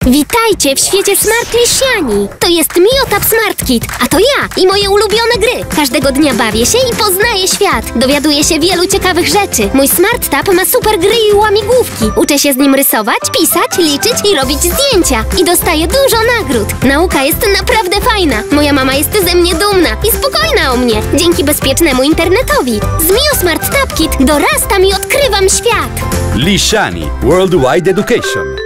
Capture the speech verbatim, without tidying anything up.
Witajcie w świecie Smart Lisciani! To jest Miotap Smart Kit, a to ja i moje ulubione gry. Każdego dnia bawię się i poznaję świat. Dowiaduję się wielu ciekawych rzeczy. Mój Smart Tab ma super gry i łamigłówki. Uczę się z nim rysować, pisać, liczyć i robić zdjęcia. I dostaję dużo nagród. Nauka jest naprawdę fajna. Moja mama jest ze mnie dumna i spokojna o mnie. Dzięki bezpiecznemu internetowi. Z Mio Smart Tab Kit dorastam i odkrywam świat. Lisciani Worldwide Education.